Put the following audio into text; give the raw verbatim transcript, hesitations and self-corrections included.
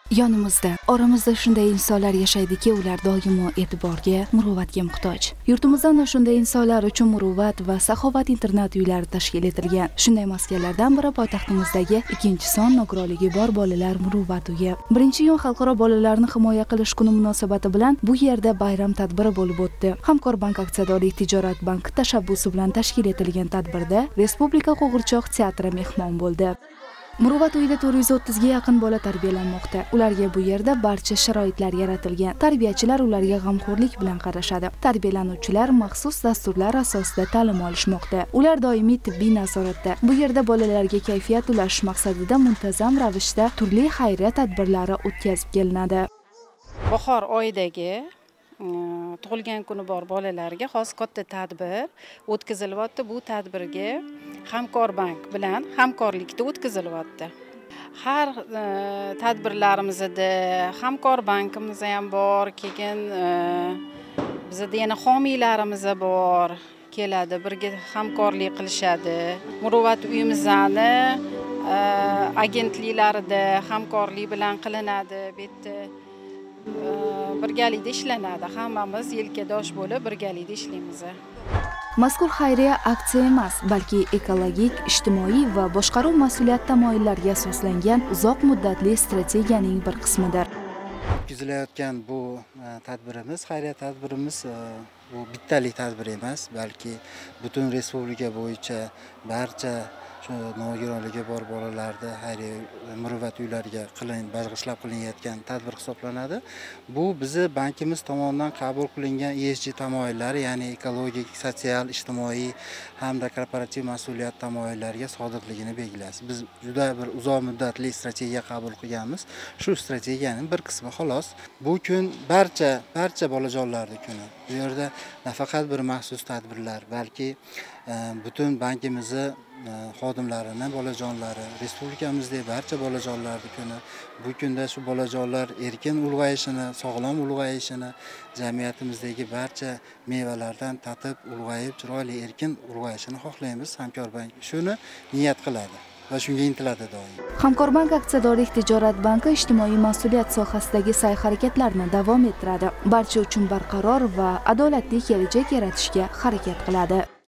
Yonimizda, oramizda shunday insonlar yashaydiki, ular doimo e'tiborga, muruvvatga muhtoj. Yurtimizda ana shunday insonlar uchun muruvvat va saxovat internat uylari tashkil etilgan. Shunday maskanlardan biri poytaxtimizdagi ikkinchi son nogironligi bor bolalar muruvvat uyi. Birinchi iyun xalqaro bolalarni himoya qilish kuni munosabati bilan bu yerda bayram tadbiri bo'lib o'tdi. Hamkorbank aksiyadorlik tijorat banki tashabbusi bilan tashkil etilgan tadbirda Respublika qo'g'irchoq teatri mehmon bo'ldi. Muruvvat uyida to'rt yuz o'ttiz ga yaqin bola tarbiyalanmoqda. Ularga bu yerda barcha sharoitlar yaratilgan. Tarbiyachilar ularga g'amxo'rlik bilan qarashadi. Tarbiyalanuvchilar maxsus dasturlar asosida ta'lim olishmoqda. Ular doimiy tibbiy nazoratda. Bu yerda bolalarga kayfiyat ulash maqsadida muntazam ravishda turli xayriya tadbirlari o'tkazib kelinadi. Bahor oyidagi tug'ilgan kuni bor bolalarga xos katta tadbir o'tkazilyapti. Bu tadbirga Hamkorbank bilan hamkorlikda o'tkazilyapti. Har tadbirlarimizda Hamkorbankimiz ham bor, keyin bizda yana homiylarimiz bor, keladi, birga hamkorlik qilishadi. Muruvvat uyimizni agentliklarida hamkorlik bilan qilinadi. Bu yerda birgalikda ishlanadi. Hammamiz yelkadosh bo'lib birgalikda ishlaymiz. Mazkur xayriya aksiya emas, balki ekologik, ijtimoiy va boshqaruv mas'uliyat tamoyillariga asoslangan uzoq muddatli strategiyaning bir qismidir. O'tkazilayotgan bu tadbirimiz, xayriya tadbirimiz bu bittalik tadbir emas, balki butun respublika bo'yicha barcha nogironligi bor bolalarni xayriya muruvvat uylariga qilin bag'ishlab qilinayotgan tadbir hisoblanadi. Bu bizi bankimiz tomonidan qabul qilingan E S G tamoyillari, ya'ni ekologik, sotsial, ijtimoiy hamda korporativ mas'uliyat tamoyillariga sodiqligini belgilaydi. Biz juda bir uzoq muddatli strategiya qabul qilganmiz. Shu strategiyaning bir qismi xolos. Bu kun barcha barcha bolajonlarning kuni. Bu yerda nafaqat bir maxsus tadbirlar, balki butun bankimizni xodimlarini, bolajonlari, respublikamizda barcha bolajonlarning kuni. Bu kunda shu bolajonlar erkin ulg'ayishini, sog'lom ulg'ayishini, jamiyatimizdagi barcha mevalardan tatib, ulg'ayib, chiroyli erkin ulg'ayishini xohlaymiz. Hamkorbank shuni niyat qiladi va shunga intiladi doim. Hamkorbank aksiyadorlik tijorat banki ijtimoiy mas'uliyat sohasidagi sa'y-harakatlarni davom ettiradi. Barcha uchun barqaror va adolatli kelajak yaratishga harakat qiladi.